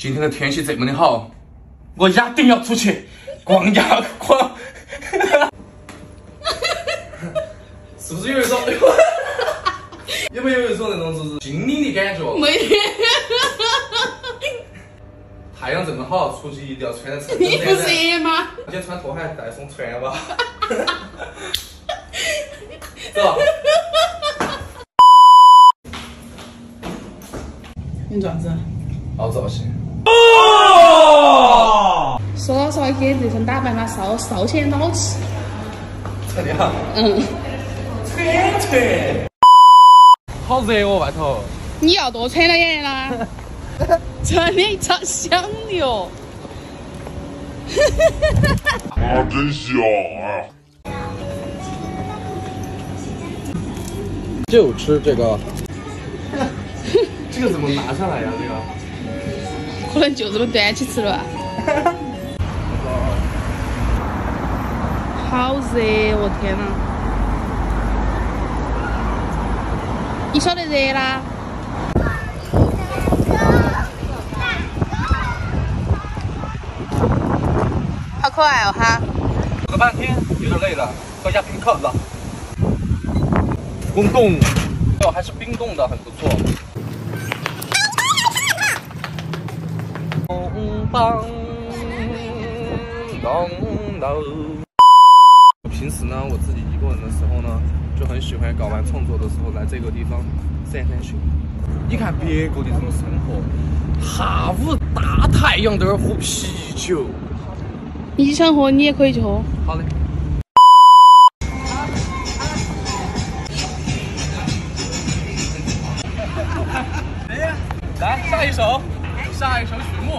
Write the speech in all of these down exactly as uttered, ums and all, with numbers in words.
今天的天气这么的好，我压定要出去逛呀逛。是不是有一种有没有一种那种就是心灵的感觉？ 没。 太阳这么好，出去一定要穿得衬衫。 你不是热吗？ 今天穿拖鞋带双船吧。走。 你做啥子？ 好造型。 哦！说老实话，给这身打扮嘛，稍稍显老气。 真的哈？ 嗯。 穿穿。好热哦，外头。 你要多穿点啦。真的超香的哟。 啊，真香啊！ 就吃这个。这个怎么拿下来呀？这个？ 可能就这么端起吃了。好热，我天哪！你晓得热啦？好可爱哦哈！ 走了半天，有点累了，喝下冰可乐。冰冻，哦，还是冰冻的，很不错。咚当当当。平时呢，我自己一个人的时候呢，就很喜欢搞完创作的时候来这个地方散散心。你看别个的这种生活，下午大太阳在这儿喝啤酒。 你想喝，你也可以去喝。 好嘞。来，下一首，下一首曲目。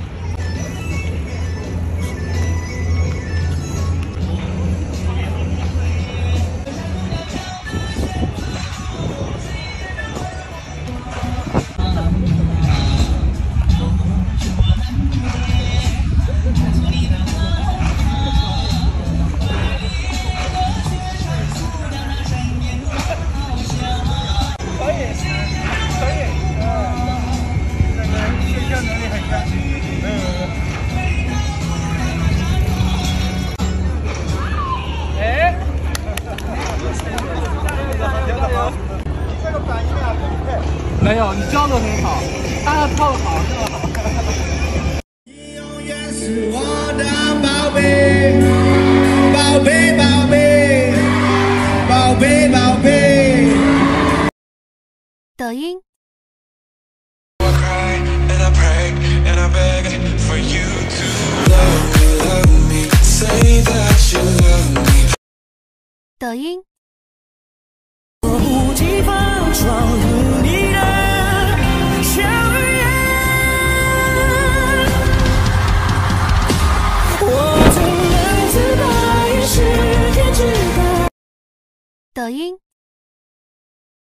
没有，你教的很好，大家跳的好就好。 你永远是我的宝贝，宝贝宝贝，宝贝宝贝。 抖音。抖音。 我无计防闯入你的校园，我怎能自拔于世界之大。 抖音。